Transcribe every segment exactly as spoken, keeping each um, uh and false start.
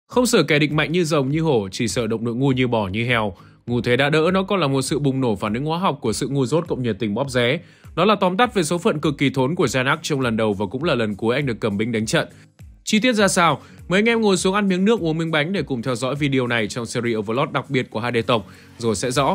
Không sợ kẻ địch mạnh như rồng như hổ, chỉ sợ động nội ngu như bò như heo. Ngu thế đã đỡ, nó còn là một sự bùng nổ phản ứng hóa học của sự ngu dốt cộng nhiệt tình bóp ré. Đó là tóm tắt về số phận cực kỳ thốn của Janak trong lần đầu và cũng là lần cuối anh được cầm binh đánh trận. Chi tiết ra sao? Mời anh em ngồi xuống ăn miếng nước uống miếng bánh để cùng theo dõi video này trong series Overlord đặc biệt của hát đê Tổng, rồi sẽ rõ.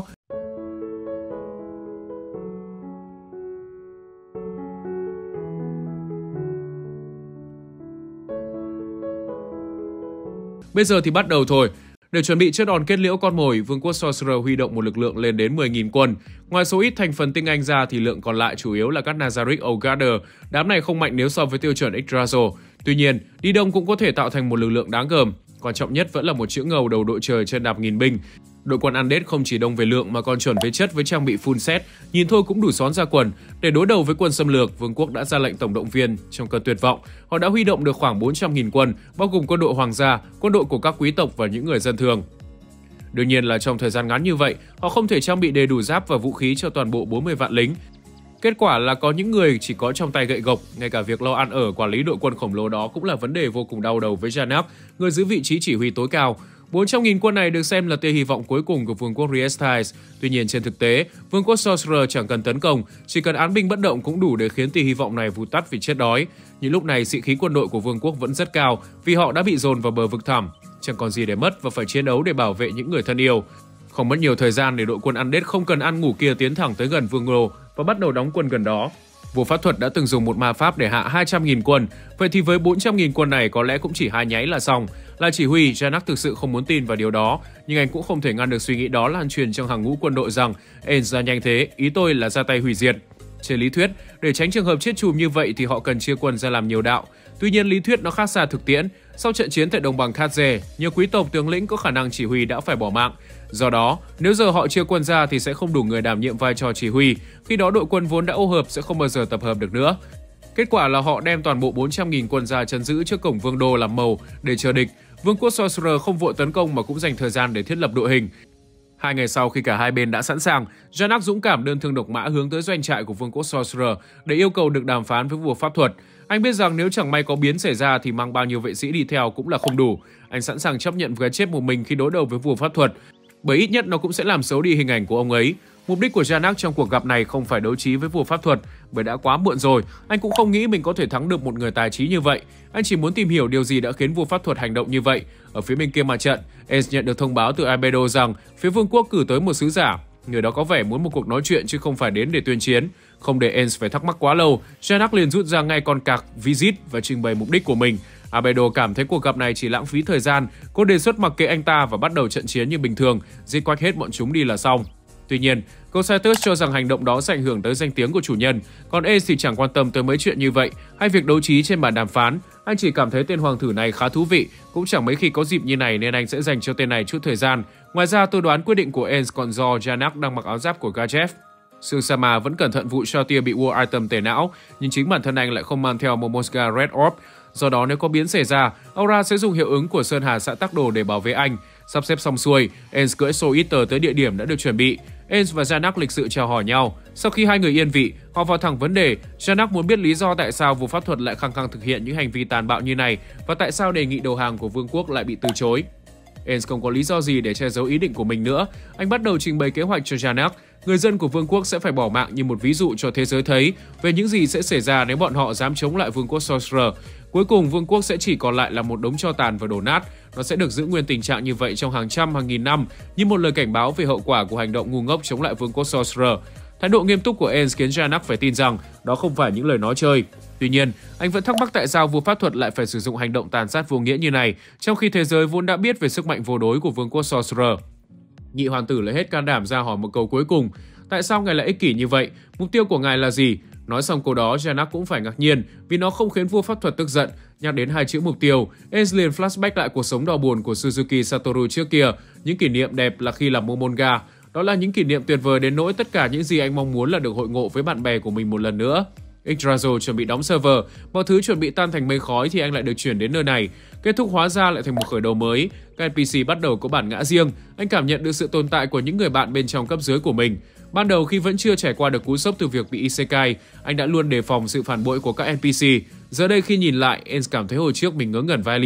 Bây giờ thì bắt đầu thôi. Để chuẩn bị cho đòn kết liễu con mồi, Vương quốc Sorcerer huy động một lực lượng lên đến mười nghìn quân. Ngoài số ít thành phần tinh anh ra thì lượng còn lại chủ yếu là các Nazarick Olgarder. Đám này không mạnh nếu so với tiêu chuẩn Yggdrasil. Tuy nhiên, đi đông cũng có thể tạo thành một lực lượng đáng gờm. Quan trọng nhất vẫn là một chữ ngầu đầu đội trời trên đạp nghìn binh. Đội quân Undead không chỉ đông về lượng mà còn chuẩn về chất với trang bị full set, nhìn thôi cũng đủ xón ra quần. Để đối đầu với quân xâm lược, Vương quốc đã ra lệnh tổng động viên. Trong cơn tuyệt vọng, họ đã huy động được khoảng bốn trăm nghìn quân, bao gồm quân đội hoàng gia, quân đội của các quý tộc và những người dân thường. Đương nhiên là trong thời gian ngắn như vậy, họ không thể trang bị đầy đủ giáp và vũ khí cho toàn bộ bốn mươi vạn lính. Kết quả là có những người chỉ có trong tay gậy gộc, ngay cả việc lo ăn ở quản lý đội quân khổng lồ đó cũng là vấn đề vô cùng đau đầu với Janak, người giữ vị trí chỉ huy tối cao. bốn trăm nghìn quân này được xem là tia hy vọng cuối cùng của Vương quốc Riestides. Tuy nhiên trên thực tế, Vương quốc Sorcerer chẳng cần tấn công, chỉ cần án binh bất động cũng đủ để khiến tia hy vọng này vụt tắt vì chết đói. Nhưng lúc này sĩ khí quân đội của Vương quốc vẫn rất cao vì họ đã bị dồn vào bờ vực thẳm, chẳng còn gì để mất và phải chiến đấu để bảo vệ những người thân yêu. Không mất nhiều thời gian để đội quân Undead không cần ăn ngủ kia tiến thẳng tới gần Vương Lô và bắt đầu đóng quân gần đó. Vua pháp thuật đã từng dùng một ma pháp để hạ hai trăm nghìn quân, vậy thì với bốn trăm nghìn quân này có lẽ cũng chỉ hai nháy là xong. Là chỉ huy, Janak thực sự không muốn tin vào điều đó, nhưng anh cũng không thể ngăn được suy nghĩ đó lan truyền trong hàng ngũ quân đội rằng Aence ra nhanh thế, ý tôi là ra tay hủy diệt. Trên lý thuyết, để tránh trường hợp chết chùm như vậy thì họ cần chia quân ra làm nhiều đạo. Tuy nhiên lý thuyết nó khác xa thực tiễn. Sau trận chiến tại đồng bằng Khadze, nhiều quý tộc tướng lĩnh có khả năng chỉ huy đã phải bỏ mạng. Do đó, nếu giờ họ chia quân ra thì sẽ không đủ người đảm nhiệm vai trò chỉ huy, khi đó đội quân vốn đã ô hợp sẽ không bao giờ tập hợp được nữa. Kết quả là họ đem toàn bộ bốn trăm nghìn quân ra trấn giữ trước cổng Vương đô làm mầu để chờ địch. Vương quốc Sorcerer không vội tấn công mà cũng dành thời gian để thiết lập đội hình. Hai ngày sau khi cả hai bên đã sẵn sàng, Janak dũng cảm đơn thương độc mã hướng tới doanh trại của Vương quốc Sorcerer để yêu cầu được đàm phán với vua pháp thuật. Anh biết rằng nếu chẳng may có biến xảy ra thì mang bao nhiêu vệ sĩ đi theo cũng là không đủ. Anh sẵn sàng chấp nhận cái chết một mình khi đối đầu với vua pháp thuật, bởi ít nhất nó cũng sẽ làm xấu đi hình ảnh của ông ấy. Mục đích của Janak trong cuộc gặp này không phải đấu trí với vua pháp thuật, bởi đã quá muộn rồi. Anh cũng không nghĩ mình có thể thắng được một người tài trí như vậy. Anh chỉ muốn tìm hiểu điều gì đã khiến vua pháp thuật hành động như vậy. Ở phía bên kia mặt trận, Aence nhận được thông báo từ Albedo rằng phía vương quốc cử tới một sứ giả. Người đó có vẻ muốn một cuộc nói chuyện chứ không phải đến để tuyên chiến. Không để Aence phải thắc mắc quá lâu, Janak liền rút ra ngay con cạc Visit và trình bày mục đích của mình. Albedo cảm thấy cuộc gặp này chỉ lãng phí thời gian. Cô đề xuất mặc kệ anh ta và bắt đầu trận chiến như bình thường, giết quách hết bọn chúng đi là xong. Tuy nhiên, Cocytus cho rằng hành động đó sẽ ảnh hưởng tới danh tiếng của chủ nhân, còn Aence thì chẳng quan tâm tới mấy chuyện như vậy hay việc đấu trí trên bàn đàm phán. Anh chỉ cảm thấy tên hoàng thử này khá thú vị, cũng chẳng mấy khi có dịp như này nên anh sẽ dành cho tên này chút thời gian. Ngoài ra, tôi đoán quyết định của Aence còn do Janak đang mặc áo giáp của Gajev. Sương Sama vẫn cẩn thận vụ Shotir bị War Item tẩy não, nhưng chính bản thân anh lại không mang theo Momoska Red Orb. Do đó nếu có biến xảy ra, Aura sẽ dùng hiệu ứng của Sơn Hà xã Tắc Đồ để bảo vệ anh. Sắp xếp xong xuôi, Aence cưỡi Soul Eater tới địa điểm đã được chuẩn bị. Aence và Janak lịch sự chào hỏi nhau. Sau khi hai người yên vị, họ vào thẳng vấn đề. Janak muốn biết lý do tại sao vua pháp thuật lại khăng khăng thực hiện những hành vi tàn bạo như này và tại sao đề nghị đầu hàng của vương quốc lại bị từ chối. Aence không có lý do gì để che giấu ý định của mình nữa. Anh bắt đầu trình bày kế hoạch cho Janak. Người dân của vương quốc sẽ phải bỏ mạng như một ví dụ cho thế giới thấy về những gì sẽ xảy ra nếu bọn họ dám chống lại vương quốc Sorcerer. Cuối cùng, vương quốc sẽ chỉ còn lại là một đống tro tàn và đổ nát. Nó sẽ được giữ nguyên tình trạng như vậy trong hàng trăm, hàng nghìn năm, như một lời cảnh báo về hậu quả của hành động ngu ngốc chống lại vương quốc Sorcerer. Thái độ nghiêm túc của Aence khiến Janak phải tin rằng đó không phải những lời nói chơi. Tuy nhiên, anh vẫn thắc mắc tại sao vua pháp thuật lại phải sử dụng hành động tàn sát vô nghĩa như này, trong khi thế giới vốn đã biết về sức mạnh vô đối của vương quốc Sorcerer. Nhị hoàng tử lấy hết can đảm ra hỏi một câu cuối cùng. Tại sao ngài lại ích kỷ như vậy? Mục tiêu của ngài là gì? Nói xong câu đó, Janak cũng phải ngạc nhiên vì nó không khiến vua pháp thuật tức giận. Nhắc đến hai chữ mục tiêu, Aence liền flashback lại cuộc sống đau buồn của Suzuki Satoru trước kia. Những kỷ niệm đẹp là khi làm Momonga. Đó là những kỷ niệm tuyệt vời đến nỗi tất cả những gì anh mong muốn là được hội ngộ với bạn bè của mình một lần nữa. Yggdrasil chuẩn bị đóng server, mọi thứ chuẩn bị tan thành mây khói thì anh lại được chuyển đến nơi này. Kết thúc hóa ra lại thành một khởi đầu mới. Các en pê xê bắt đầu có bản ngã riêng. Anh cảm nhận được sự tồn tại của những người bạn bên trong cấp dưới của mình. Ban đầu khi vẫn chưa trải qua được cú sốc từ việc bị Isekai, anh đã luôn đề phòng sự phản bội của các en pê xê. Giờ đây khi nhìn lại, Aence cảm thấy hồi trước mình ngớ ngẩn violin.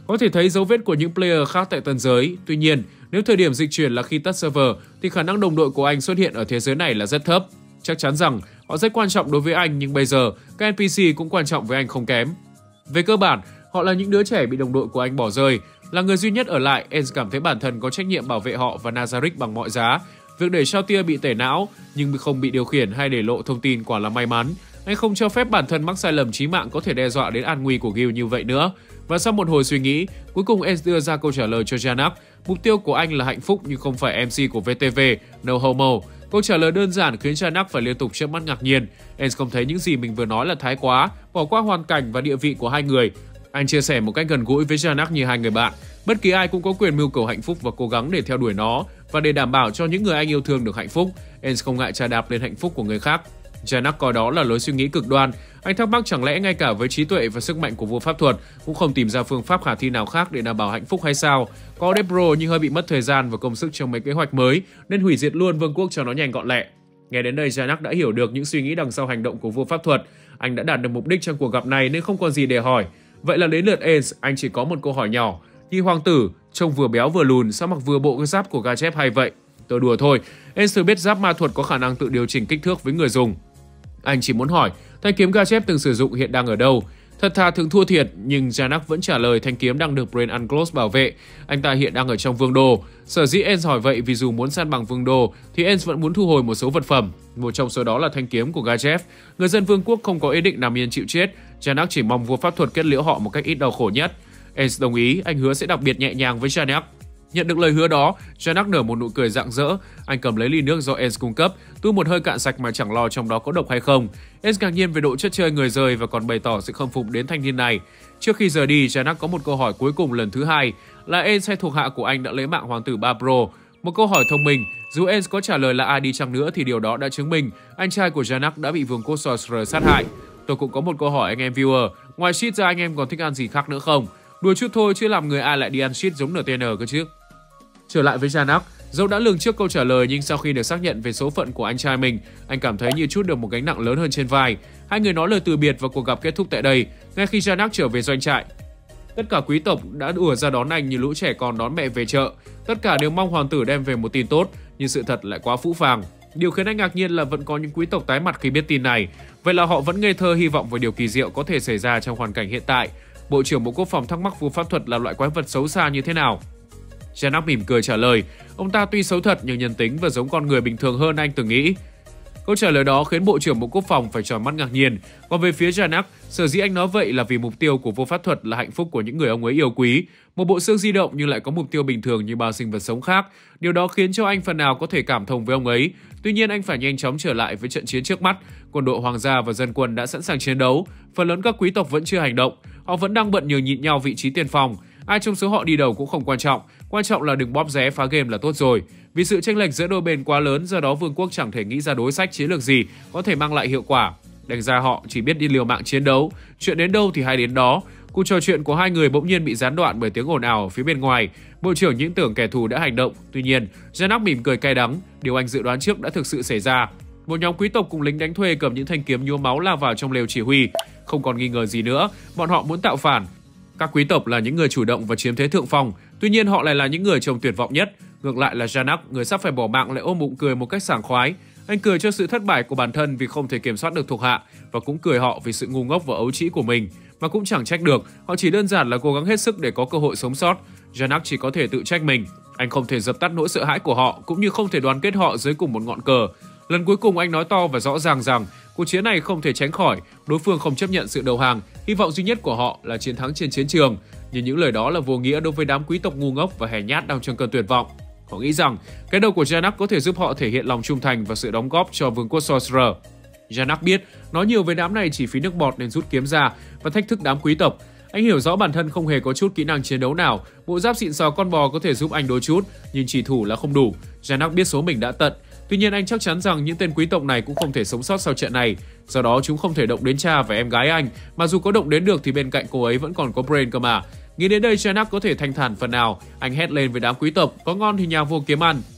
Có thể thấy dấu vết của những player khác tại tân giới. Tuy nhiên, nếu thời điểm dịch chuyển là khi tắt server thì khả năng đồng đội của anh xuất hiện ở thế giới này là rất thấp. Chắc chắn rằng họ rất quan trọng đối với anh, nhưng bây giờ các en pê xê cũng quan trọng với anh không kém. Về cơ bản, họ là những đứa trẻ bị đồng đội của anh bỏ rơi. Là người duy nhất ở lại, Ens cảm thấy bản thân có trách nhiệm bảo vệ họ và Nazarick bằng mọi giá. Việc để Shoutier bị tẩy não nhưng không bị điều khiển hay để lộ thông tin quả là may mắn. Anh không cho phép bản thân mắc sai lầm chí mạng có thể đe dọa đến an nguy của Gil như vậy nữa. Và sau một hồi suy nghĩ, cuối cùng Ens đưa ra câu trả lời cho Janak. Mục tiêu của anh là hạnh phúc nhưng không phải em xê của vê tê vê, no homo. Câu trả lời đơn giản khiến Janak phải liên tục chớp mắt ngạc nhiên. Ens không thấy những gì mình vừa nói là thái quá, bỏ qua hoàn cảnh và địa vị của hai người. Anh chia sẻ một cách gần gũi với Janak như hai người bạn. Bất kỳ ai cũng có quyền mưu cầu hạnh phúc và cố gắng để theo đuổi nó, và để đảm bảo cho những người anh yêu thương được hạnh phúc, Ens không ngại chà đạp lên hạnh phúc của người khác. Janak coi đó là lối suy nghĩ cực đoan. Anh thắc mắc chẳng lẽ ngay cả với trí tuệ và sức mạnh của vua pháp thuật cũng không tìm ra phương pháp khả thi nào khác để đảm bảo hạnh phúc hay sao? Có Debro nhưng hơi bị mất thời gian và công sức trong mấy kế hoạch mới nên hủy diệt luôn vương quốc cho nó nhanh gọn lẹ. Nghe đến đây, Janak đã hiểu được những suy nghĩ đằng sau hành động của vua pháp thuật. Anh đã đạt được mục đích trong cuộc gặp này nên không còn gì để hỏi. Vậy là đến lượt Ens, anh chỉ có một câu hỏi nhỏ. Nhị hoàng tử, trông vừa béo vừa lùn, sao mặc vừa bộ cái giáp của Gajev hay vậy? Tôi đùa thôi, Ens biết giáp ma thuật có khả năng tự điều chỉnh kích thước với người dùng. Anh chỉ muốn hỏi, thanh kiếm Gajev từng sử dụng hiện đang ở đâu? Thật thà thường thua thiệt, nhưng Janak vẫn trả lời thanh kiếm đang được Brain Unclosed bảo vệ. Anh ta hiện đang ở trong vương đô. Sở dĩ Ens hỏi vậy vì dù muốn san bằng vương đô, thì Ens vẫn muốn thu hồi một số vật phẩm. Một trong số đó là thanh kiếm của Gajev. Người dân vương quốc không có ý định nằm yên chịu chết. Janak chỉ mong vua pháp thuật kết liễu họ một cách ít đau khổ nhất. Ens đồng ý, anh hứa sẽ đặc biệt nhẹ nhàng với Janak. Nhận được lời hứa đó, Janak nở một nụ cười rạng rỡ. Anh cầm lấy ly nước do Ens cung cấp, tu một hơi cạn sạch mà chẳng lo trong đó có độc hay không. Ens ngạc nhiên về độ chất chơi người rơi và còn bày tỏ sự khâm phục đến thanh niên này. Trước khi rời đi, Janak có một câu hỏi cuối cùng lần thứ hai, là Ens hay thuộc hạ của anh đã lấy mạng hoàng tử Barbro? Một câu hỏi thông minh. Dù Ens có trả lời là ai đi chăng nữa thì điều đó đã chứng minh anh trai của Janak đã bị vương quốc Sorcerer sát hại. Tôi cũng có một câu hỏi anh em viewer, ngoài shit ra anh em còn thích ăn gì khác nữa không? Đùa chút thôi chứ làm người ai lại đi ăn shit giống en tê en cơ chứ. Trở lại với Janak, dẫu đã lường trước câu trả lời nhưng sau khi được xác nhận về số phận của anh trai mình, anh cảm thấy như chút được một gánh nặng lớn hơn trên vai. Hai người nói lời từ biệt và cuộc gặp kết thúc tại đây, ngay khi Janak trở về doanh trại. Tất cả quý tộc đã ùa ra đón anh như lũ trẻ con đón mẹ về chợ. Tất cả đều mong hoàng tử đem về một tin tốt, nhưng sự thật lại quá phũ phàng. Điều khiến anh ngạc nhiên là vẫn có những quý tộc tái mặt khi biết tin này. Vậy là họ vẫn ngây thơ hy vọng về điều kỳ diệu có thể xảy ra trong hoàn cảnh hiện tại. Bộ trưởng Bộ Quốc phòng thắc mắc vua pháp thuật là loại quái vật xấu xa như thế nào. Janak mỉm cười trả lời, ông ta tuy xấu thật nhưng nhân tính và giống con người bình thường hơn anh từng nghĩ. Câu trả lời đó khiến Bộ trưởng Bộ Quốc phòng phải tròn mắt ngạc nhiên. Còn về phía Janak, sở dĩ anh nói vậy là vì mục tiêu của vua pháp thuật là hạnh phúc của những người ông ấy yêu quý. Một bộ xương di động nhưng lại có mục tiêu bình thường như bao sinh vật sống khác. Điều đó khiến cho anh phần nào có thể cảm thông với ông ấy. Tuy nhiên anh phải nhanh chóng trở lại với trận chiến trước mắt. Quân đội hoàng gia và dân quân đã sẵn sàng chiến đấu. Phần lớn các quý tộc vẫn chưa hành động. Họ vẫn đang bận nhường nhịn nhau vị trí tiên phong. Ai trong số họ đi đầu cũng không quan trọng. Quan trọng là đừng bóp ré phá game là tốt rồi. Vì sự chênh lệch giữa đôi bên quá lớn, do đó vương quốc chẳng thể nghĩ ra đối sách chiến lược gì có thể mang lại hiệu quả. Đánh ra họ chỉ biết đi liều mạng chiến đấu. Chuyện đến đâu thì hay đến đó. Cuộc trò chuyện của hai người bỗng nhiên bị gián đoạn bởi tiếng ồn ào ở phía bên ngoài. Bộ trưởng những tưởng kẻ thù đã hành động. Tuy nhiên, Janak mỉm cười cay đắng. Điều anh dự đoán trước đã thực sự xảy ra. Một nhóm quý tộc cùng lính đánh thuê cầm những thanh kiếm nhuốm máu lao vào trong lều chỉ huy. Không còn nghi ngờ gì nữa, bọn họ muốn tạo phản. Các quý tộc là những người chủ động và chiếm thế thượng phong. Tuy nhiên họ lại là những người trông tuyệt vọng nhất. Ngược lại là Janak, người sắp phải bỏ mạng lại ôm bụng cười một cách sảng khoái. Anh cười cho sự thất bại của bản thân vì không thể kiểm soát được thuộc hạ, và cũng cười họ vì sự ngu ngốc và ấu trĩ của mình. Mà cũng chẳng trách được, họ chỉ đơn giản là cố gắng hết sức để có cơ hội sống sót. Janak chỉ có thể tự trách mình. Anh không thể dập tắt nỗi sợ hãi của họ, cũng như không thể đoàn kết họ dưới cùng một ngọn cờ. Lần cuối cùng anh nói to và rõ ràng rằng cuộc chiến này không thể tránh khỏi, đối phương không chấp nhận sự đầu hàng, hy vọng duy nhất của họ là chiến thắng trên chiến trường. Nhưng những lời đó là vô nghĩa đối với đám quý tộc ngu ngốc và hèn nhát đang trong cơn tuyệt vọng. Họ nghĩ rằng cái đầu của Janak có thể giúp họ thể hiện lòng trung thành và sự đóng góp cho vương quốc Sorcerer. Janak biết nói nhiều với đám này chỉ phí nước bọt nên rút kiếm ra và thách thức đám quý tộc. Anh hiểu rõ bản thân không hề có chút kỹ năng chiến đấu nào. Bộ giáp xịn sò con bò có thể giúp anh đôi chút, nhưng chỉ thủ là không đủ. Janak biết số mình đã tận. Tuy nhiên anh chắc chắn rằng những tên quý tộc này cũng không thể sống sót sau trận này. Do đó chúng không thể động đến cha và em gái anh. Mà dù có động đến được thì bên cạnh cô ấy vẫn còn có Brain cơ mà. Nghĩ đến đây, Janak có thể thanh thản phần nào. Anh hét lên với đám quý tộc, có ngon thì nhà vua kiếm ăn.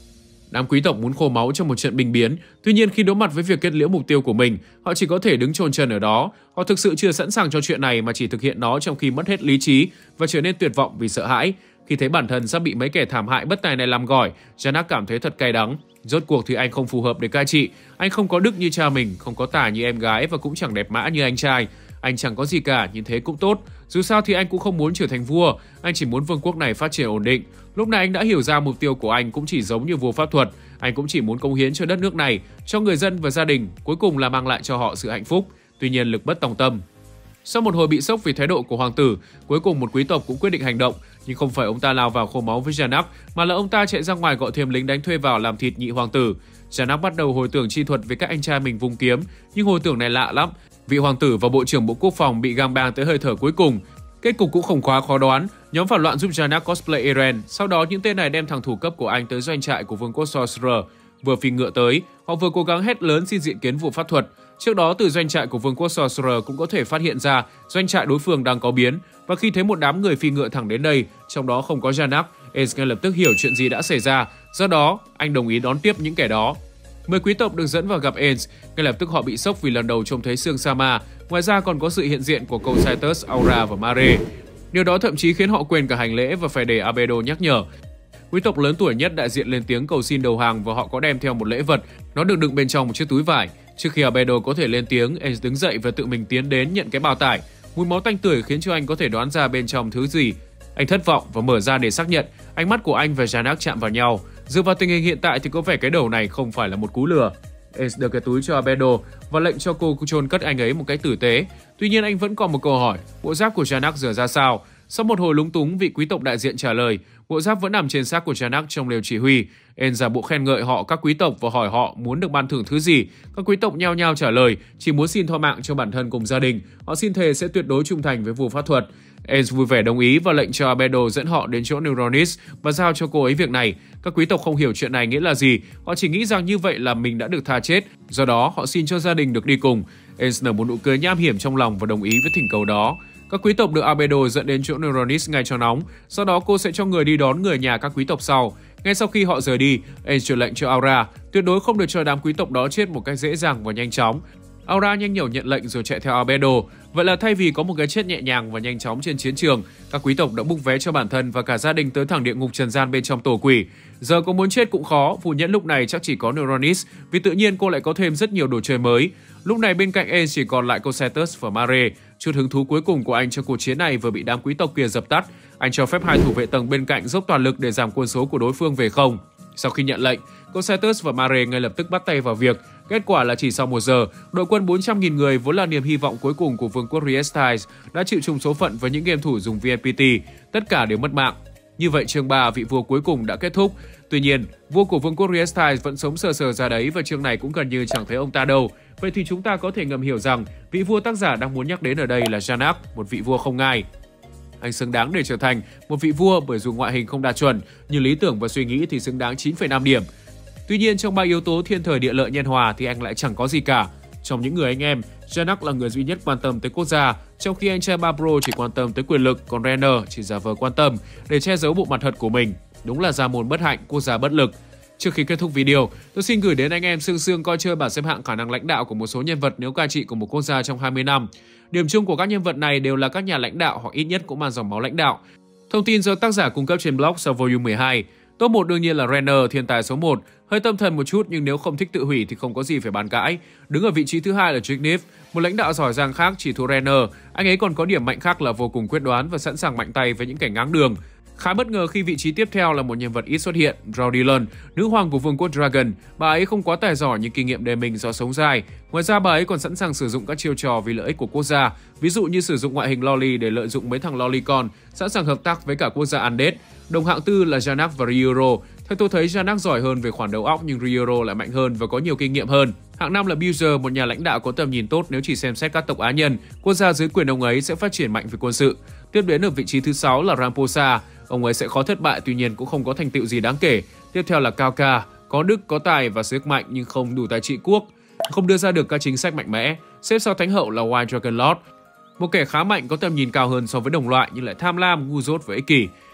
Đám quý tộc muốn khô máu trong một trận binh biến, tuy nhiên khi đối mặt với việc kết liễu mục tiêu của mình, họ chỉ có thể đứng chôn chân ở đó. Họ thực sự chưa sẵn sàng cho chuyện này mà chỉ thực hiện nó trong khi mất hết lý trí và trở nên tuyệt vọng vì sợ hãi. Khi thấy bản thân sắp bị mấy kẻ thảm hại bất tài này làm gỏi, Janak cảm thấy thật cay đắng. Rốt cuộc thì anh không phù hợp để cai trị, anh không có đức như cha mình, không có tài như em gái và cũng chẳng đẹp mã như anh trai. Anh chẳng có gì cả, nhưng thế cũng tốt. Dù sao thì anh cũng không muốn trở thành vua, anh chỉ muốn vương quốc này phát triển ổn định. Lúc này anh đã hiểu ra mục tiêu của anh cũng chỉ giống như vua pháp thuật. Anh cũng chỉ muốn cống hiến cho đất nước này, cho người dân và gia đình, cuối cùng là mang lại cho họ sự hạnh phúc. Tuy nhiên lực bất tòng tâm. Sau một hồi bị sốc vì thái độ của hoàng tử, cuối cùng một quý tộc cũng quyết định hành động. Nhưng không phải ông ta lao vào khô máu với Janak, mà là ông ta chạy ra ngoài gọi thêm lính đánh thuê vào làm thịt nhị hoàng tử. Janak bắt đầu hồi tưởng chi thuật với các anh trai mình vung kiếm, nhưng hồi tưởng này lạ lắm. Vị hoàng tử và bộ trưởng bộ quốc phòng bị gang bang tới hơi thở cuối cùng. Kết cục cũng không quá khó đoán, nhóm phản loạn giúp Janak cosplay Eren. Sau đó những tên này đem thằng thủ cấp của anh tới doanh trại của vương quốc Sorcerer. Vừa phi ngựa tới, họ vừa cố gắng hét lớn xin diện kiến vụ pháp thuật. Trước đó từ doanh trại của vương quốc Sorcerer cũng có thể phát hiện ra doanh trại đối phương đang có biến, và khi thấy một đám người phi ngựa thẳng đến đây, trong đó không có Janak, Ace ngay lập tức hiểu chuyện gì đã xảy ra. Do đó, anh đồng ý đón tiếp những kẻ đó. Mười quý tộc được dẫn vào gặp Ace, ngay lập tức họ bị sốc vì lần đầu trông thấy xương sa ma. Ngoài ra còn có sự hiện diện của Cocytus, Aura và Mare. Điều đó thậm chí khiến họ quên cả hành lễ và phải để Albedo nhắc nhở. Quý tộc lớn tuổi nhất đại diện lên tiếng cầu xin đầu hàng và họ có đem theo một lễ vật. Nó được đựng bên trong một chiếc túi vải. Trước khi Albedo có thể lên tiếng, Ace đứng dậy và tự mình tiến đến nhận cái bao tải. Mùi máu tanh tưởi khiến cho anh có thể đoán ra bên trong thứ gì. Anh thất vọng và mở ra để xác nhận. Ánh mắt của anh và Janak chạm vào nhau. Dựa vào tình hình hiện tại thì có vẻ cái đầu này không phải là một cú lừa. Ace đưa cái túi cho Albedo và lệnh cho cô chôn cất anh ấy một cách tử tế. Tuy nhiên anh vẫn còn một câu hỏi, bộ giáp của Janak giờ ra sao? Sau một hồi lúng túng, vị quý tộc đại diện trả lời, bộ giáp vẫn nằm trên xác của Janak trong lều chỉ huy. Ace giả bộ khen ngợi họ các quý tộc và hỏi họ muốn được ban thưởng thứ gì. Các quý tộc nhao nhao trả lời, chỉ muốn xin tha mạng cho bản thân cùng gia đình. Họ xin thề sẽ tuyệt đối trung thành với vua pháp thuật. Ace vui vẻ đồng ý và lệnh cho Albedo dẫn họ đến chỗ Neuronis và giao cho cô ấy việc này. Các quý tộc không hiểu chuyện này nghĩa là gì, họ chỉ nghĩ rằng như vậy là mình đã được tha chết, do đó họ xin cho gia đình được đi cùng. Ace nở một nụ cười nham hiểm trong lòng và đồng ý với thỉnh cầu đó. Các quý tộc được Albedo dẫn đến chỗ Neuronis ngay cho nóng, sau đó cô sẽ cho người đi đón người nhà các quý tộc sau. Ngay sau khi họ rời đi, Ace truyền lệnh cho Aura tuyệt đối không được cho đám quý tộc đó chết một cách dễ dàng và nhanh chóng. Aura nhanh nhẩu nhận lệnh rồi chạy theo Albedo. Vậy là thay vì có một cái chết nhẹ nhàng và nhanh chóng trên chiến trường, các quý tộc đã búc vé cho bản thân và cả gia đình tới thẳng địa ngục trần gian bên trong tổ quỷ. Giờ có muốn chết cũng khó, phù nhẫn lúc này chắc chỉ có Neuronis, vì tự nhiên cô lại có thêm rất nhiều đồ chơi mới. Lúc này bên cạnh Ace chỉ còn lại Cocytus và Mare. Chút hứng thú cuối cùng của anh cho cuộc chiến này vừa bị đám quý tộc kia dập tắt. Anh cho phép hai thủ vệ tầng bên cạnh dốc toàn lực để giảm quân số của đối phương về không. Sau khi nhận lệnh, Cocytus và Mare ngay lập tức bắt tay vào việc. Kết quả là chỉ sau một giờ, đội quân bốn trăm nghìn người vốn là niềm hy vọng cuối cùng của vương quốc Riestides đã chịu chung số phận với những game thủ dùng vê en pê tê. Tất cả đều mất mạng. Như vậy chương ba vị vua cuối cùng đã kết thúc. Tuy nhiên, vua của vương quốc Riestides vẫn sống sờ sờ ra đấy và chương này cũng gần như chẳng thấy ông ta đâu. Vậy thì chúng ta có thể ngầm hiểu rằng vị vua tác giả đang muốn nhắc đến ở đây là Janak, một vị vua không ngai. Anh xứng đáng để trở thành một vị vua bởi dù ngoại hình không đạt chuẩn, nhưng lý tưởng và suy nghĩ thì xứng đáng chín phẩy năm điểm. Tuy nhiên trong ba yếu tố thiên thời địa lợi nhân hòa thì anh lại chẳng có gì cả. Trong những người anh em, Janak là người duy nhất quan tâm tới quốc gia, trong khi anh trai Barbro chỉ quan tâm tới quyền lực, còn Renner chỉ giả vờ quan tâm để che giấu bộ mặt thật của mình. Đúng là gia môn bất hạnh, quốc gia bất lực. Trước khi kết thúc video, tôi xin gửi đến anh em sương sương coi chơi bảng xếp hạng khả năng lãnh đạo của một số nhân vật nếu cai trị của một quốc gia trong hai mươi năm. Điểm chung của các nhân vật này đều là các nhà lãnh đạo hoặc ít nhất cũng mang dòng máu lãnh đạo. Thông tin do tác giả cung cấp trên blog sau volume mười hai. Top một đương nhiên là Renner, thiên tài số một. Hơi tâm thần một chút nhưng nếu không thích tự hủy thì không có gì phải bàn cãi. Đứng ở vị trí thứ hai là Tryggniv, một lãnh đạo giỏi giang khác chỉ thua Renner. Anh ấy còn có điểm mạnh khác là vô cùng quyết đoán và sẵn sàng mạnh tay với những kẻ ngáng đường. Khá bất ngờ khi vị trí tiếp theo là một nhân vật ít xuất hiện, Raudilan, nữ hoàng của vương quốc Dragon. Bà ấy không quá tài giỏi nhưng kinh nghiệm đề mình do sống dài. Ngoài ra bà ấy còn sẵn sàng sử dụng các chiêu trò vì lợi ích của quốc gia, ví dụ như sử dụng ngoại hình loli để lợi dụng mấy thằng lolicon, sẵn sàng hợp tác với cả quốc gia Undead. Đồng hạng tư là Janak và Ryuro. Theo tôi thấy Janak giỏi hơn về khoản đầu óc nhưng Ryuro lại mạnh hơn và có nhiều kinh nghiệm hơn. Hạng năm là Buser, một nhà lãnh đạo có tầm nhìn tốt nếu chỉ xem xét các tộc Á nhân. Quốc gia dưới quyền ông ấy sẽ phát triển mạnh về quân sự. Tiếp đến ở vị trí thứ sáu là Ramposa. Ông ấy sẽ khó thất bại tuy nhiên cũng không có thành tựu gì đáng kể. Tiếp theo là Kauka, có đức, có tài và sức mạnh nhưng không đủ tài trị quốc, không đưa ra được các chính sách mạnh mẽ. Xếp sau Thánh hậu là White Dragon Lord, một kẻ khá mạnh có tầm nhìn cao hơn so với đồng loại nhưng lại tham lam, ngu dốt và ích kỷ.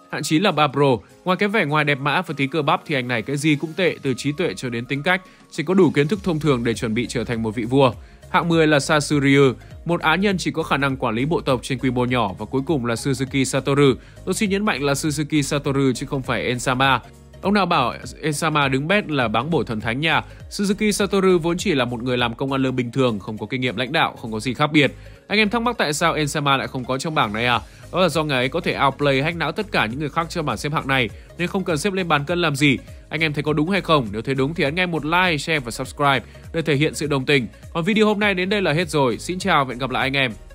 Hạng chín là Babro. Ngoài cái vẻ ngoài đẹp mã và tí cơ bắp thì anh này cái gì cũng tệ, từ trí tuệ cho đến tính cách, chỉ có đủ kiến thức thông thường để chuẩn bị trở thành một vị vua. Hạng mười là Sasuryu, một á nhân chỉ có khả năng quản lý bộ tộc trên quy mô nhỏ. Và cuối cùng là Suzuki Satoru. Tôi xin nhấn mạnh là Suzuki Satoru chứ không phải Ensama. Ông nào bảo Ensama đứng bét là báng bổ thần thánh nha. Suzuki Satoru vốn chỉ là một người làm công ăn lương bình thường, không có kinh nghiệm lãnh đạo, không có gì khác biệt. Anh em thắc mắc tại sao Ensama lại không có trong bảng này à? Đó là do ngài ấy có thể outplay hack não tất cả những người khác trong bảng xếp hạng này, nên không cần xếp lên bàn cân làm gì. Anh em thấy có đúng hay không? Nếu thấy đúng thì ấn ngay một like, share và subscribe để thể hiện sự đồng tình. Còn video hôm nay đến đây là hết rồi. Xin chào và hẹn gặp lại anh em.